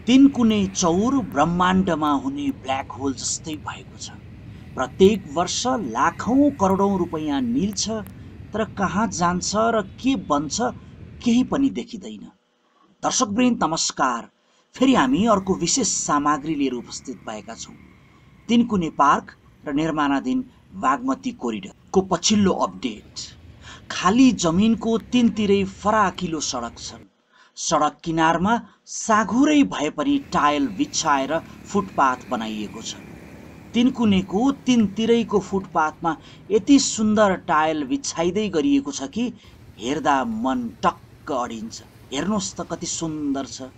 तीनकुने चौर ब्रह्माण्डमा हुने ब्ल्याक होल जस्तै भएको छ। प्रत्येक वर्ष लाखौं करोडौं रुपैयाँ निल्छ, तर कहाँ जान्छ र के बन्छ केही पनि देखिँदैन। दर्शकवृन्द नमस्कार, फेरि हामी अर्को विशेष सामग्री लिएर उपस्थित भएका छौँ। तीनकुने पार्क र निर्माणाधीन बागमती कोरिडोरको पछिल्लो अपडेट। खाली जमिनको तीनतिरै फराकिलो सडक छन्। सडक किनारमा साँघुरै भए पनि टायल बिछाएर फुटपाथ बनाइएको छ। तीनकुनेको तीनतिरैको फुटपाथमा यति सुन्दर टायल बिछाइदै गरिएको छ कि हेर्दा मन टक्क अडिन्छ। हेर्नुहोस् त कति सुन्दर छ।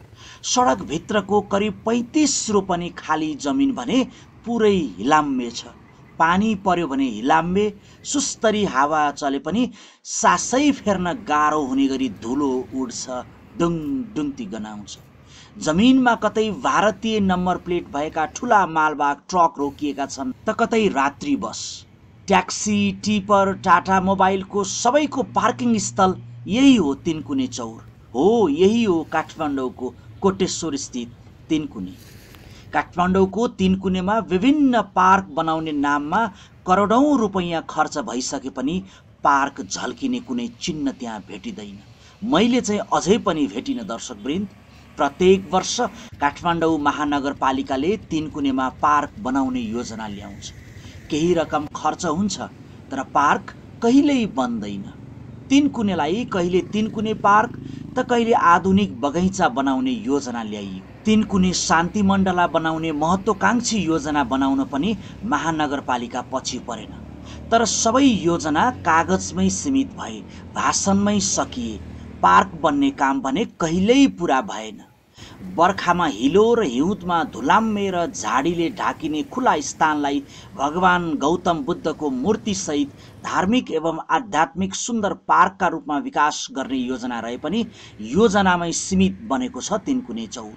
सडक भित्रको करिब 35 रोपनी खाली जमिन भने पुरै हिलाम्बे छ। पानी पर्यो भने हिलाम्बे, सुस्तरी हावा चले पनि सासै फेर्न गाह्रो हुने गरी धुलो उड्छ, डुङ डुङ्ती गनाउँछ। जमिनमा कतै भारतीय नम्बर प्लेट भएका ठुला मालवाहक ट्रक रोकिएका छन्, त कतै रात्रि बस, ट्याक्सी, टिपर, टाटा मोबाइलको सबैको पार्किङ स्थल यही हो तीनकुने चौर। हो, यही हो काठमाडौँको कोटेश्वर स्थित तीनकुने। काठमाडौँको तीनकुनेमा विभिन्न पार्क बनाउने नाममा करोडौं रुपैयाँ खर्च भइसके पनि पार्क झल्किने कुनै चिन्ह त्यहाँ भेटिँदैन। मैले चाहिँ अझै पनि भेटिन। दर्शकवृन्द, प्रत्येक वर्ष काठमाडौँ महानगरपालिकाले तीनकुनेमा पार्क बनाउने योजना ल्याउँछ। केही रकम खर्च हुन्छ, तर पार्क कहिल्यै बन्दैन। तीनकुनेलाई कहिले तीनकुने पार्क त कहिले आधुनिक बगैँचा बनाउने योजना ल्याइयो। तीनकुने शान्ति मण्डला बनाउने महत्त्वकांक्षी योजना बनाउन पनि महानगरपालिका पछि परेन। तर सबै योजना कागजमै सीमित भए, भाषणमै सकिए। पार्क बन्ने काम भने कहिल्यै पुरा भएन। बर्खामा हिलो र हिउँदमा धुलाम्मे र झाडीले ढाकिने खुला स्थानलाई भगवान गौतम बुद्धको मूर्तिसहित धार्मिक एवं आध्यात्मिक सुन्दर पार्कका रूपमा विकास गर्ने योजना रहे पनि योजनामै सीमित बनेको छ तीनकुने चौर।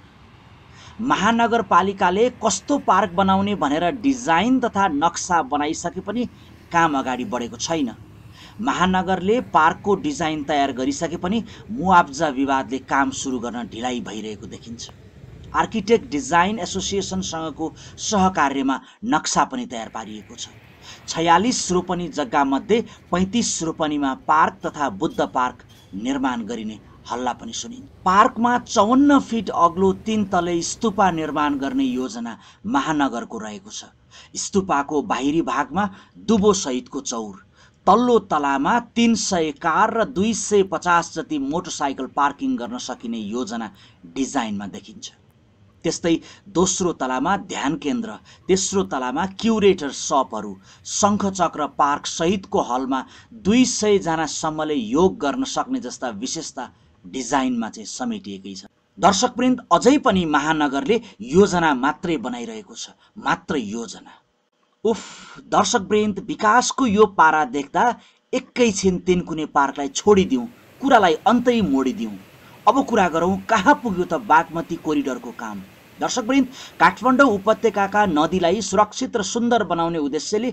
महानगरपालिकाले कस्तो पार्क बनाउने भनेर डिजाइन तथा नक्सा बनाइसके पनि काम अगाडि बढेको छैन। महानगरले पार्कको डिजाइन तयार गरिसके पनि मुआब्जा विवादले काम सुरु गर्न ढिलाइ भइरहेको देखिन्छ। आर्किटेक्ट डिजाइन एसोसिएसनसँगको सहकार्यमा नक्सा पनि तयार पारिएको छ। 46 रोपनी जग्गामध्ये 35 रोपनीमा पार्क तथा बुद्ध पार्क निर्माण गरिने हल्ला पनि सुनिन्छ। पार्कमा 54 फिट अग्लो 3 तले स्तूपा निर्माण गर्ने योजना महानगरको रहेको छ। स्तूपाको बाहिरी भागमा दुबो सहितको चौर, तल्लो तलामा 300 कार र 250 जति मोटरसाइकल पार्किङ गर्न सकिने योजना डिजाइनमा देखिन्छ। त्यस्तै दोस्रो तलामा ध्यान केन्द्र, तेस्रो तलामा क्युरेटर सपहरू, शङ्खचक्र पार्क सहितको हलमा 200 जनासम्मले योग गर्न सक्ने जस्ता विशेषता डिजाइनमा चाहिँ समेटिएकै छ। दर्शकवृन्द, अझै पनि महानगरले योजना मात्रै बनाइरहेको छ, मात्र योजना। उफ दर्शकवृन्द, विकासको यो पारा देख्दा एकैछिन तीनकुने पार्कलाई छोडिदिउँ, कुरालाई अन्तै मोडिदिउँ। अब कुरा गरौँ कहाँ पुग्यो त बागमती कोरिडोरको काम। दर्शकवृन्द, काठमाडौँ उपत्यकाका नदीलाई सुरक्षित र सुन्दर बनाउने उद्देश्यले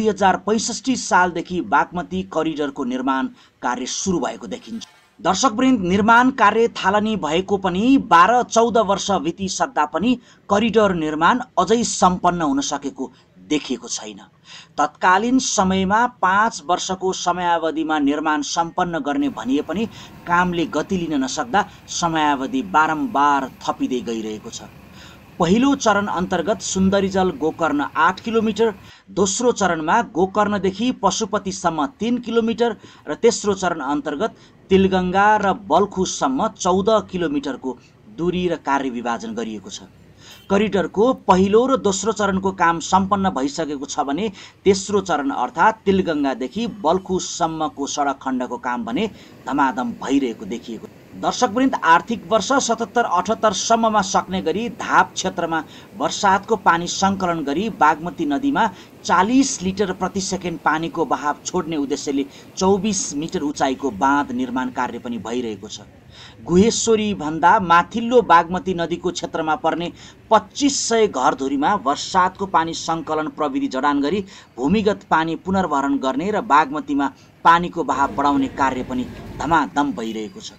2065 सालदेखि बागमती कोरिडोरको निर्माण कार्य सुरु भएको देखिन्छ। दर्शकवृन्द, निर्माण कार्य थालनी भएको पनि 12-14 वर्ष बितिसक्दा पनि कोरिडोर निर्माण अझै सम्पन्न हुन सकेको देखिएको छैन। तत्कालीन समयमा 5 वर्षको समयावधिमा निर्माण सम्पन्न गर्ने भनिए पनि कामले गति लिन नसक्दा समयावधि बारम्बार थपिँदै गइरहेको छ। पहिलो चरण अन्तर्गत सुन्दरीजल गोकर्ण 8 किलोमिटर, दोस्रो चरणमा गोकर्णदेखि पशुपतिसम्म 3 किलोमिटर र तेस्रो चरण अन्तर्गत तिलगङ्गा र बल्खुसम्म 14 किलोमिटरको दूरी र कार्य विभाजन गरिएको छ। कोरिडोरको पहिलो र दोस्रो चरणको काम सम्पन्न भइसकेको छ भने तेस्रो चरण अर्थात् तिलगङ्गादेखि बल्खुसम्मको सडक खण्डको काम भने धमाधम भइरहेको देखिएको। दर्शकवृन्द, आर्थिक वर्ष 77-78 सम्ममा सक्ने गरी धाप क्षेत्रमा वर्षातको पानी सङ्कलन गरी बागमती नदीमा 40 लिटर प्रति सेकेन्ड पानीको बहाव छोड्ने उद्देश्यले 24 मिटर उचाइको बाँध निर्माण कार्य पनि भइरहेको छ। गुहेश्वरी भन्दा माथिल्लो बागमती नदीको क्षेत्रमा पर्ने 2500 घरधुरीमा वर्षातको पानी सङ्कलन प्रविधि जडान गरी भूमिगत पानी पुनर्भरण गर्ने र बागमतीमा पानीको बहाव बढाउने कार्य पनि धमाधम भइरहेको छ।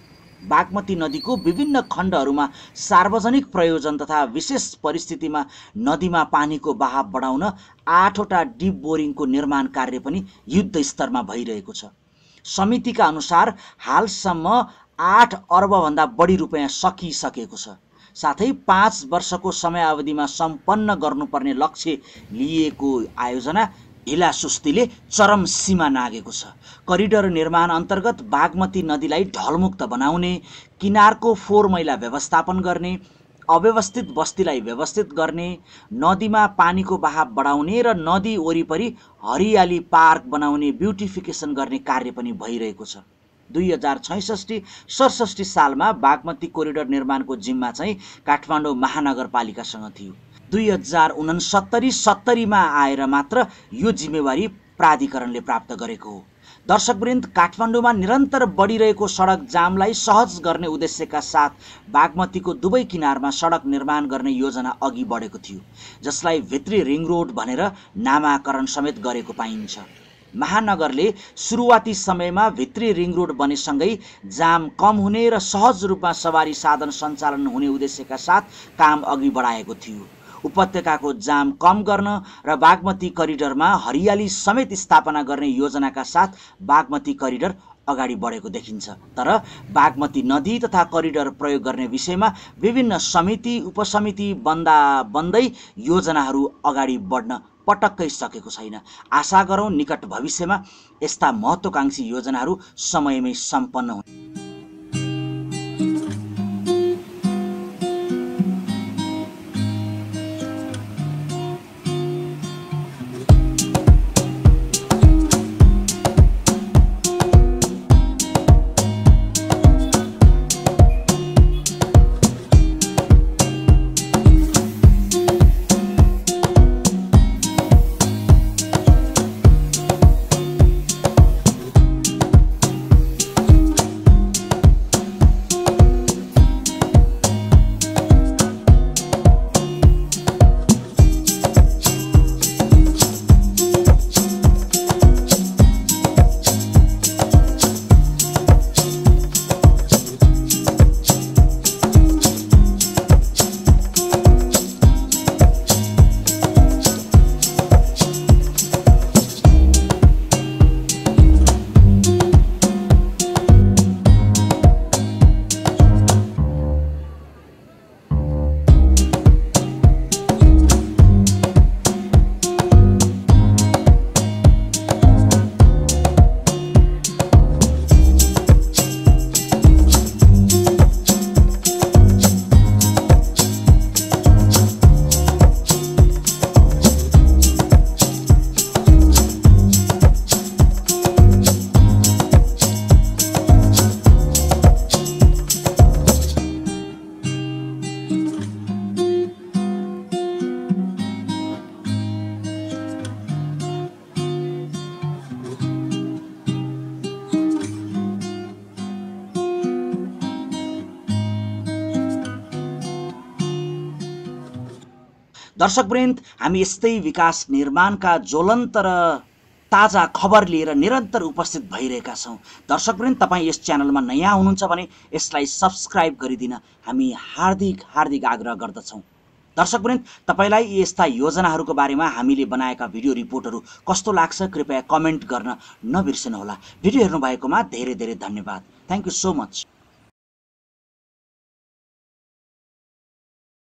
बागमती नदीको विभिन्न खण्डहरूमा सार्वजनिक प्रयोजन तथा विशेष परिस्थितिमा नदीमा पानीको बहाव बढाउन 8वटा डिप बोरिङको निर्माण कार्य पनि युद्ध स्तरमा भइरहेको छ। समितिका अनुसार हालसम्म 8 अर्बभन्दा बढी रुपियाँ सकिसकेको छ। साथै 5 वर्षको समयावधिमा सम्पन्न गर्नुपर्ने लक्ष्य लिएको आयोजना ढिलासुस्तीले चरम सीमा नागेको छ। करिडर निर्माण अन्तर्गत बागमती नदीलाई ढलमुक्त बनाउने, किनारको फोहोर मैला व्यवस्थापन गर्ने, अव्यवस्थित बस्तीलाई व्यवस्थित गर्ने, नदीमा पानीको बहाव बढाउने र नदी वरिपरि हरियाली पार्क बनाउने ब्युटिफिकेसन गर्ने कार्य पनि भइरहेको छ। 2066-67 सालमा बागमती कोरिडोर निर्माणको जिम्मा चाहिँ काठमाडौँ महानगरपालिकासँग थियो। 2069-70 मा आएर मात्र यो जिम्मेवारी प्राधिकरणले प्राप्त गरेको हो। दर्शकवृन्द, काठमाडौँमा निरन्तर बढिरहेको सडक जामलाई सहज गर्ने उद्देश्यका साथ बागमतीको दुवै किनारमा सडक निर्माण गर्ने योजना अघि बढेको थियो, जसलाई भित्री रिङ रोड भनेर नामाकरण समेत गरेको पाइन्छ। महानगरले सुरुवाती समयमा भित्री रिङ रोड बनेसँगै जाम कम हुने र सहज रूपमा सवारी साधन सञ्चालन हुने उद्देश्यका साथ काम अघि बढाएको थियो। उपत्यकाको जाम कम गर्न र बागमती करिडरमा हरियाली समेत स्थापना गर्ने योजनाका साथ बागमती करिडर अगाडि बढेको देखिन्छ। तर बागमती नदी तथा करिडर प्रयोग गर्ने विषयमा विभिन्न समिति उपसमिति बन्दै योजनाहरू अगाडि बढ्न पटक्कै सकेको छैन। आशा गरौँ निकट भविष्यमा यस्ता महत्त्वकांक्षी योजनाहरू समयमै सम्पन्न हुन्। दर्शकवृन्द, हामी यस्तै विकास निर्माणका ज्वलन्त र ताजा खबर लिएर निरन्तर उपस्थित भइरहेका छौँ। दर्शकवृन्द, तपाईँ यस च्यानलमा नयाँ हुनुहुन्छ भने यसलाई सब्स्क्राइब गरिदिन हामी हार्दिक आग्रह गर्दछौँ। दर्शकवृन्द, तपाईँलाई यस्ता योजनाहरूको बारेमा हामीले बनाएका भिडियो रिपोर्टहरू कस्तो लाग्छ कृपया कमेन्ट गर्न नबिर्सनुहोला। भिडियो हेर्नुभएकोमा धेरै धेरै धन्यवाद। Thank you so much.